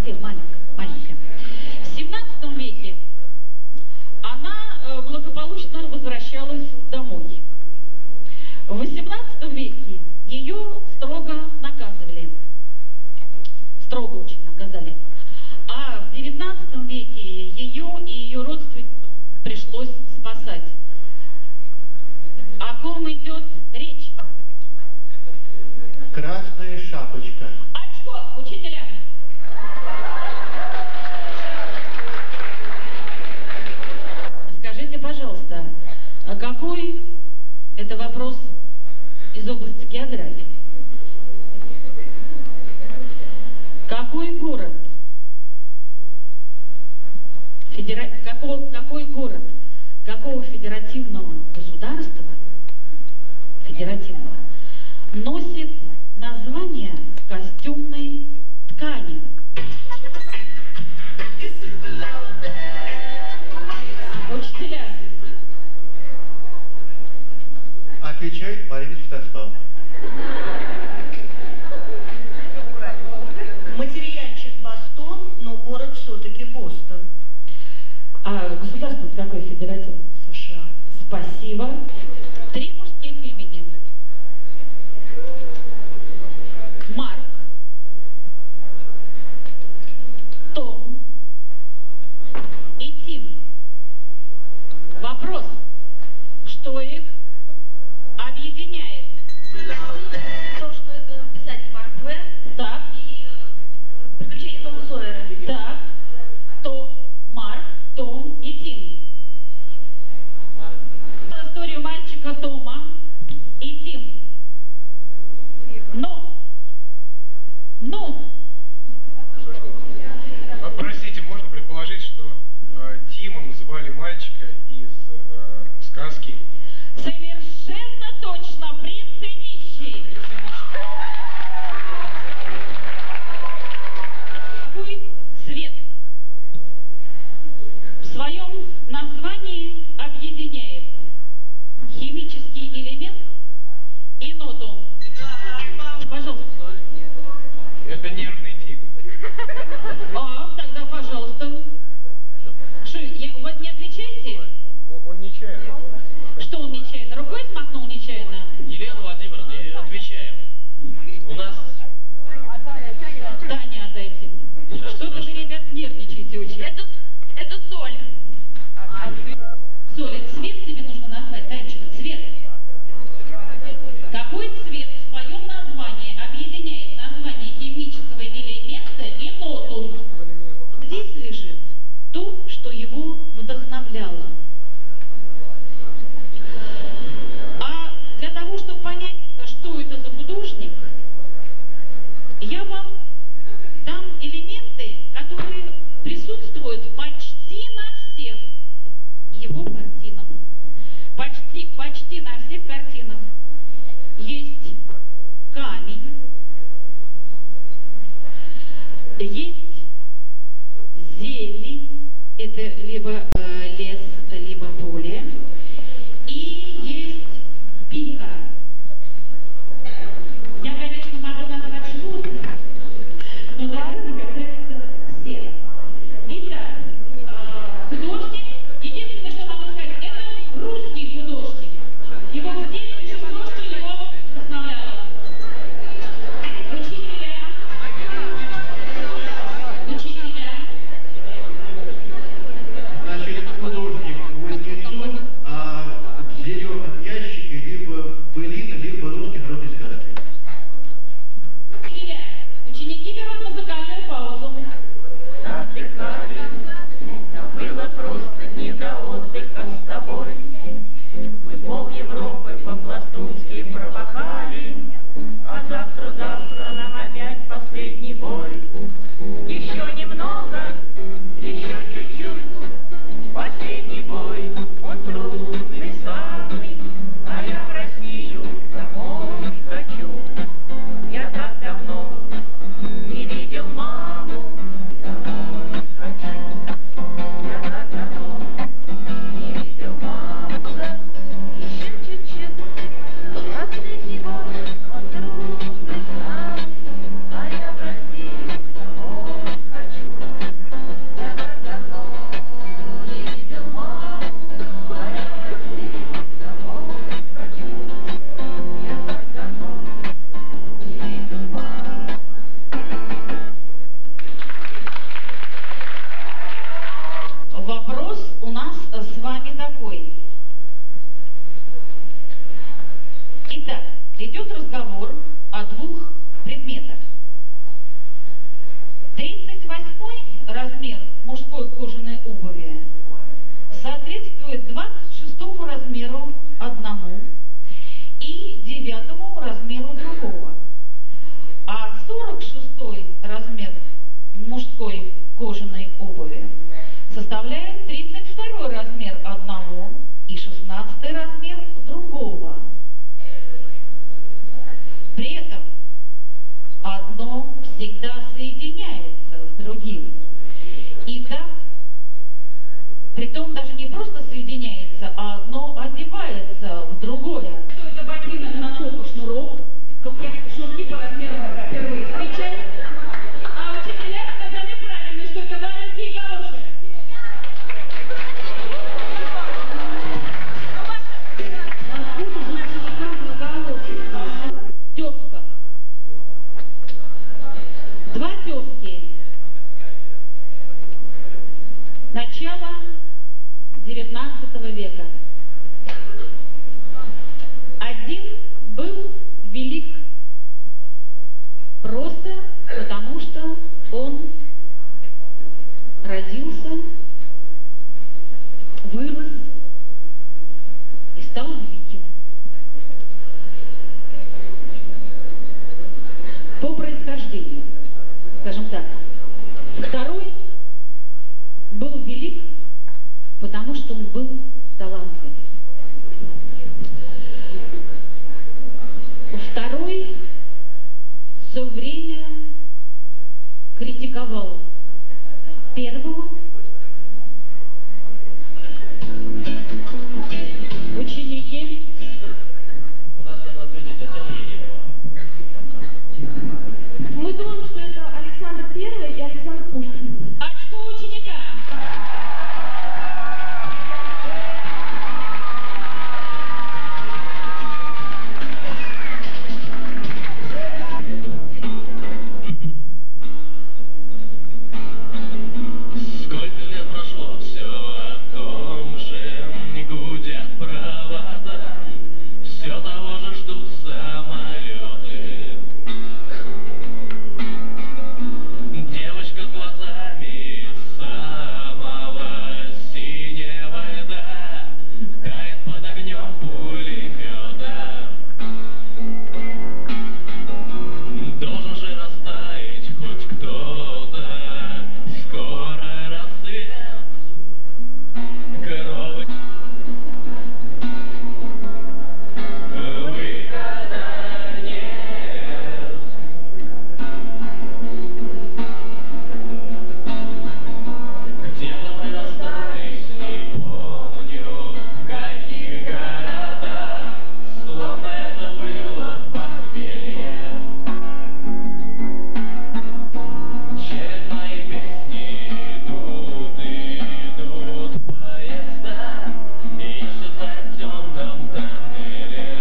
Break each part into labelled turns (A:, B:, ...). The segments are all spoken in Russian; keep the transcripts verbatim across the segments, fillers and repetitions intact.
A: совсем маленькая, маленькая. В семнадцатом веке она благополучно возвращалась домой. В восемнадцатом веке ее строго наказывали. Строго очень наказали. А в девятнадцатом веке ее и ее родственников пришлось спасать. О ком идет речь?
B: Красная шапочка.
A: Очко, учителя. Скажите, пожалуйста, а какой это вопрос из области географии? Какой город? Федера... Какого... Какой город? Какого федеративного государства, федеративного, носит название костюмной ткани? Учителя.
B: Отвечает Марина Святославовна.
C: Материальчик Бостон, но город все-таки Бостон.
A: А государство какое федеративное?
C: США.
A: Спасибо. Три мужских имени. Марк, Том и Тим. Вопрос, что их объединяет?
D: То, что э, писатель Марк Твен
A: Так,
D: и э, приключения Тома Сойера.
A: так, то Марк, Том и Тим. Историю мальчика Тома и Тим. Но, ну,
E: Простите, можно предположить, что э, Тимом звали мальчика из э, сказки?
A: совершенно точно, принц и нищий. Какой цвет в своем названии объединяет химический элемент и ноту? Пожалуйста.
E: Это нервный тик.
A: А, тогда, пожалуйста. Что, я, вы не отвечаете?
E: Он, он нечаянно.
A: Что он нечаянно? Рукой смахнул нечаянно?
F: Елена Владимировна, отвечаем. У нас...
A: Таня отдайте. Что-то вы, ребят, нервничаете очень.
D: Это, это соль.
A: Соля, цвет тебе нужно назвать, Танечка, цвет. Какой цвет в своем названии объединяет название химического элемента и ноту? Здесь лежит то, что его вдохновляло. А для того, чтобы понять, что это за художник, я вам дам элементы, которые присутствуют почти на всех его картинах. Почти, почти на всех картинах есть камень, есть зелень, это либо э, лес, либо поле, и есть пика. Я, конечно, могу назвать животных, но наверное, касается всех. Итак, э, художник, единственное, что могу сказать, это русский художник. Его в детстве что, что его вдохновляло. Учителя, учителя.
B: Значит,
A: о двух предметах. тридцать восьмой размер мужской кожаной обуви соответствует двадцать шестому размеру одному и девятому размеру другого. А сорок шестой размер мужской кожаной обуви составляет тридцать второй размер одного и шестнадцатый размер другого. При этом одно всегда соединяется с другим. И так, притом даже не просто соединяется, а одно одевается в другое. Что это ботинок, носок и шнурок? Шнурки по размеру впервые встречали. А учителя сказали правильно, что это валенки и галоши. Откуда же ученикам галоши? Тезка. Два тезки. Начало девятнадцатого века. Один был велик просто потому, что он родился, вырос и стал великим. По происхождению, скажем так. Второй был велик, потому что он был талантлив. Второй все время критиковал первого. Ученики.
F: У нас надо ответить Татьяна Единова.
D: Мы думаем, что это Александр Первый и Александр Пушкин.
A: Очко ученика.
F: Сколько лет прошло, все о том же, гудят провода, все того же ждут самолеты. Девочка с глазами самого синего льда тает под огнем пулемета. Должен же растаять хоть кто-то, скоро рассвет, коровы. Выхода нет. Где-то мы расстались, не помню, в каких городах, словно это было похмелье. Через мои песни идут и идут поезда, и исчезают в темном тоннеле.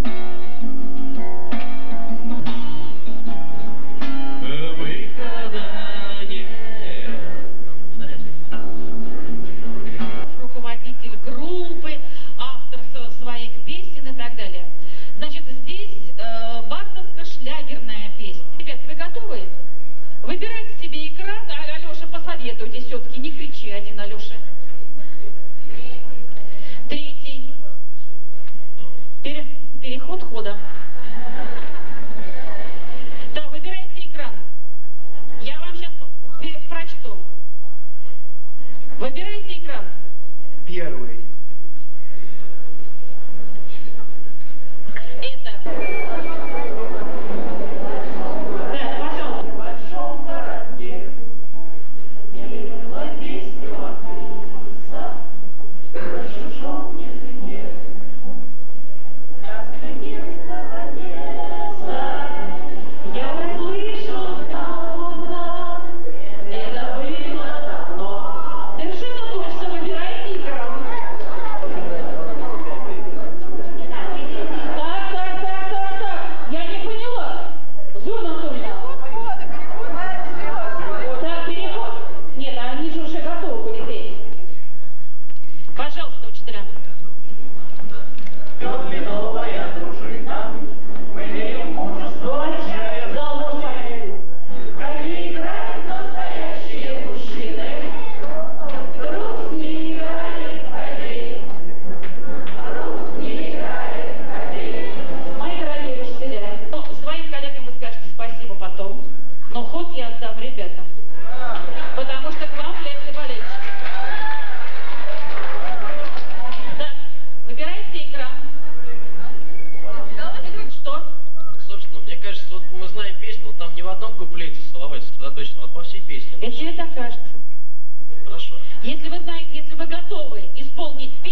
F: Выхода нет.
A: Руководитель группы, автор со- своих песен и так далее. Значит, здесь э, бардовско-шлягерная песня. Ребят, вы готовы? Выбирайте себе экран, а Алеша, посоветуйте все-таки, не кричи один, Алеша. Третий. Пере- переход хода. Да, выбирайте экран. Я вам сейчас прочту. Выбирайте экран.
B: Первый.
A: Это. Да, пожалуйста.
G: В большом городке я пела песню актриса на чужом языке. Сказка не сказала.
F: конечно, вот по всей песне.
A: Это тебе так кажется.
F: Хорошо.
A: Если вы знаете, если вы готовы исполнить песню,